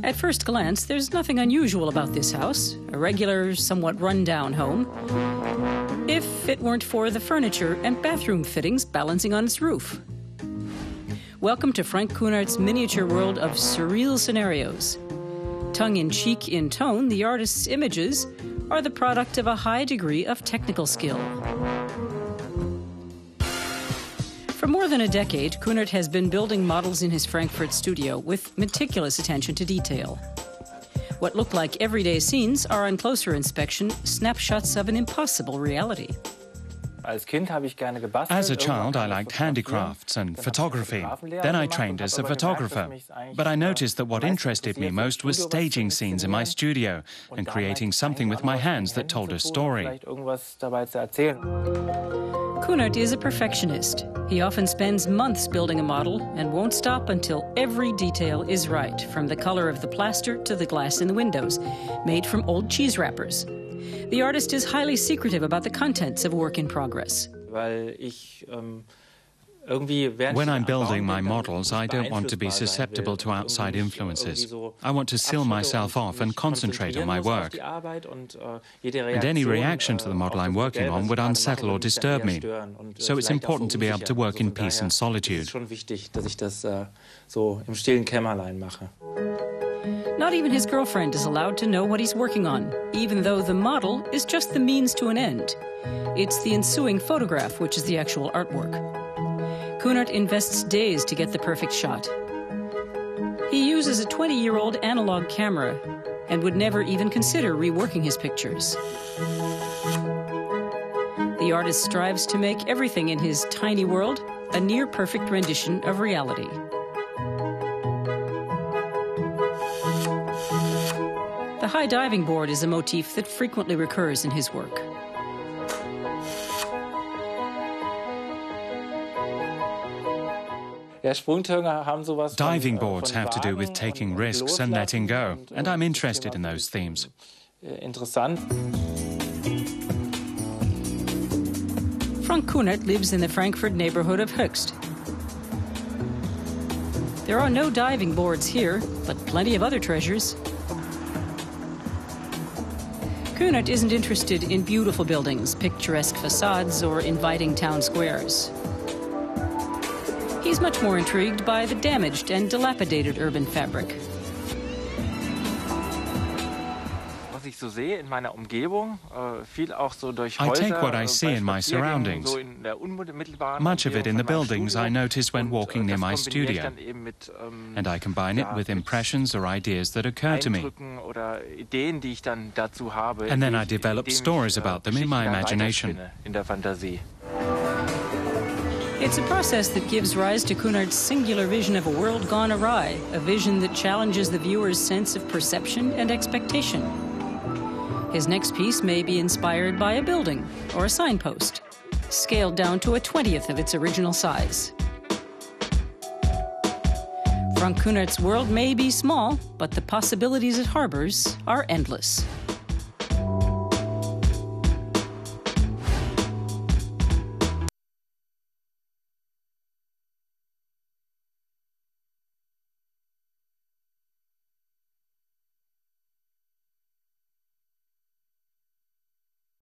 At first glance, there's nothing unusual about this house, a regular, somewhat run-down home, if it weren't for the furniture and bathroom fittings balancing on its roof. Welcome to Frank Kunart's miniature world of surreal scenarios. Tongue-in-cheek in tone, the artist's images are the product of a high degree of technical skill. For more than a decade, Kunart has been building models in his Frankfurt studio with meticulous attention to detail. What look like everyday scenes are, on closer inspection, snapshots of an impossible reality. As a child, I liked handicrafts and photography. Then I trained as a photographer. But I noticed that what interested me most was staging scenes in my studio and creating something with my hands that told a story. Kunart is a perfectionist. He often spends months building a model and won't stop until every detail is right, from the color of the plaster to the glass in the windows, made from old cheese wrappers. The artist is highly secretive about the contents of a work in progress. When I'm building my models, I don't want to be susceptible to outside influences. I want to seal myself off and concentrate on my work. And any reaction to the model I'm working on would unsettle or disturb me. So it's important to be able to work in peace and solitude. Not even his girlfriend is allowed to know what he's working on, even though the model is just the means to an end. It's the ensuing photograph which is the actual artwork. Kunart invests days to get the perfect shot. He uses a 20-year-old analog camera and would never even consider reworking his pictures. The artist strives to make everything in his tiny world a near-perfect rendition of reality. The high diving board is a motif that frequently recurs in his work. Diving boards have to do with taking risks and letting go, and I'm interested in those themes. Frank Kunart lives in the Frankfurt neighborhood of Höchst. There are no diving boards here, but plenty of other treasures. Kunart isn't interested in beautiful buildings, picturesque facades, or inviting town squares. He's much more intrigued by the damaged and dilapidated urban fabric. I take what I see in my surroundings. Much of it in the buildings I notice when walking near my studio. And I combine it with impressions or ideas that occur to me. And then I develop stories about them in my imagination. It's a process that gives rise to Kunart's singular vision of a world gone awry, a vision that challenges the viewer's sense of perception and expectation. His next piece may be inspired by a building or a signpost, scaled down to a 20th of its original size. Frank Kunart's world may be small, but the possibilities it harbors are endless.